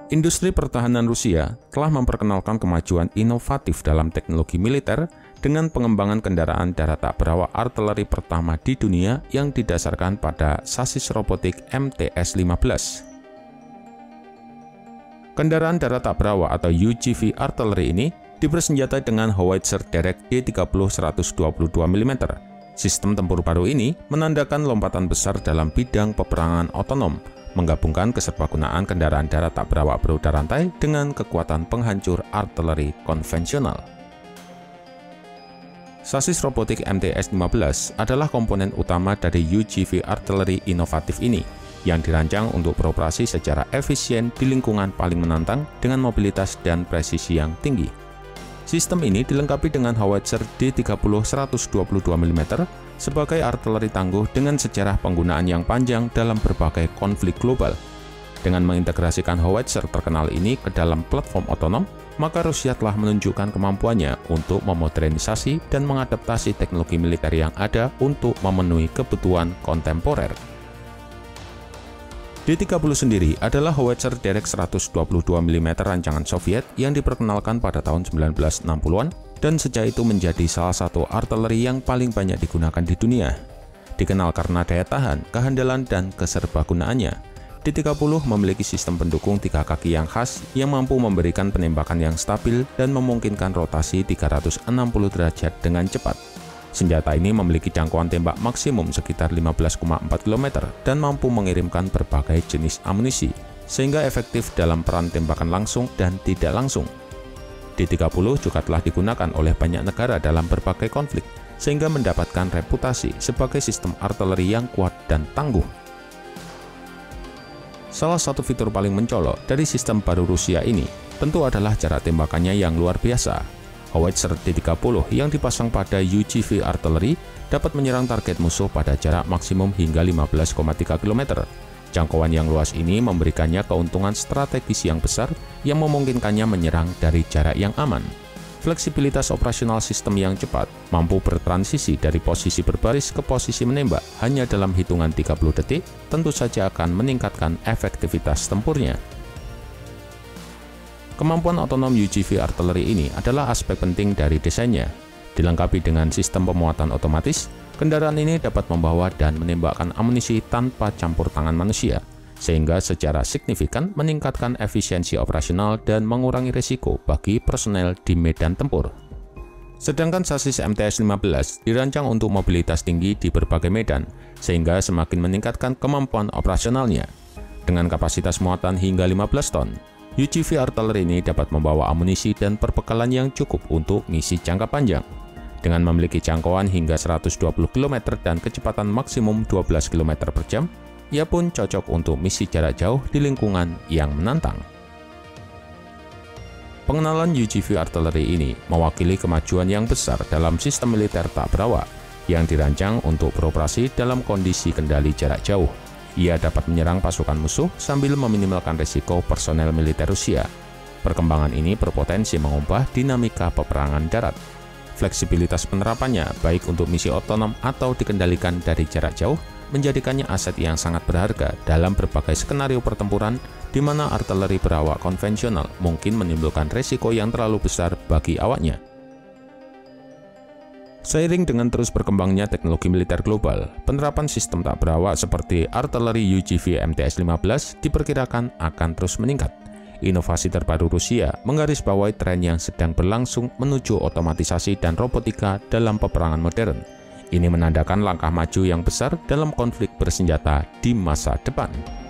Industri pertahanan Rusia telah memperkenalkan kemajuan inovatif dalam teknologi militer dengan pengembangan kendaraan darat tak berawak artileri pertama di dunia yang didasarkan pada sasis robotik MTS-15. Kendaraan darat tak berawak atau UGV artileri ini dipersenjatai dengan howitzer derek D30 122 mm. Sistem tempur baru ini menandakan lompatan besar dalam bidang peperangan otonom, menggabungkan keserbagunaan kendaraan darat tak berawak berudara rantai dengan kekuatan penghancur artileri konvensional. Sasis robotik MTS-15 adalah komponen utama dari UGV artileri inovatif ini, yang dirancang untuk beroperasi secara efisien di lingkungan paling menantang dengan mobilitas dan presisi yang tinggi. Sistem ini dilengkapi dengan howitzer D30 122 mm sebagai artileri tangguh dengan sejarah penggunaan yang panjang dalam berbagai konflik global. Dengan mengintegrasikan howitzer terkenal ini ke dalam platform otonom, maka Rusia telah menunjukkan kemampuannya untuk memodernisasi dan mengadaptasi teknologi militer yang ada untuk memenuhi kebutuhan kontemporer. D30 sendiri adalah howitzer derek 122 mm rancangan Soviet yang diperkenalkan pada tahun 1960-an dan sejak itu menjadi salah satu artileri yang paling banyak digunakan di dunia. Dikenal karena daya tahan, kehandalan, dan keserbagunaannya, D30 memiliki sistem pendukung 3 kaki yang khas yang mampu memberikan penembakan yang stabil dan memungkinkan rotasi 360 derajat dengan cepat. Senjata ini memiliki jangkauan tembak maksimum sekitar 15,4 km dan mampu mengirimkan berbagai jenis amunisi, sehingga efektif dalam peran tembakan langsung dan tidak langsung. D30 juga telah digunakan oleh banyak negara dalam berbagai konflik, sehingga mendapatkan reputasi sebagai sistem artileri yang kuat dan tangguh. Salah satu fitur paling mencolok dari sistem baru Rusia ini tentu adalah jarak tembakannya yang luar biasa. Howitzer D30 yang dipasang pada UGV artileri dapat menyerang target musuh pada jarak maksimum hingga 15,3 km. Jangkauan yang luas ini memberikannya keuntungan strategis yang besar yang memungkinkannya menyerang dari jarak yang aman. Fleksibilitas operasional sistem yang cepat, mampu bertransisi dari posisi berbaris ke posisi menembak hanya dalam hitungan 30 detik, tentu saja akan meningkatkan efektivitas tempurnya. Kemampuan otonom UGV artileri ini adalah aspek penting dari desainnya. Dilengkapi dengan sistem pemuatan otomatis, kendaraan ini dapat membawa dan menembakkan amunisi tanpa campur tangan manusia, sehingga secara signifikan meningkatkan efisiensi operasional dan mengurangi risiko bagi personel di medan tempur. Sedangkan sasis MTS-15 dirancang untuk mobilitas tinggi di berbagai medan, sehingga semakin meningkatkan kemampuan operasionalnya. Dengan kapasitas muatan hingga 15 ton, UGV artileri ini dapat membawa amunisi dan perbekalan yang cukup untuk misi jangka panjang. Dengan memiliki jangkauan hingga 120 km dan kecepatan maksimum 12 km per jam, ia pun cocok untuk misi jarak jauh di lingkungan yang menantang. Pengenalan UGV artileri ini mewakili kemajuan yang besar dalam sistem militer tak berawak yang dirancang untuk beroperasi dalam kondisi kendali jarak jauh. Ia dapat menyerang pasukan musuh sambil meminimalkan risiko personel militer Rusia. Perkembangan ini berpotensi mengubah dinamika peperangan darat. Fleksibilitas penerapannya, baik untuk misi otonom atau dikendalikan dari jarak jauh, menjadikannya aset yang sangat berharga dalam berbagai skenario pertempuran di mana artileri berawak konvensional mungkin menimbulkan risiko yang terlalu besar bagi awaknya. Seiring dengan terus berkembangnya teknologi militer global, penerapan sistem tak berawak seperti artileri UGV MTS-15 diperkirakan akan terus meningkat. Inovasi terbaru Rusia menggarisbawahi tren yang sedang berlangsung menuju otomatisasi dan robotika dalam peperangan modern. Ini menandakan langkah maju yang besar dalam konflik bersenjata di masa depan.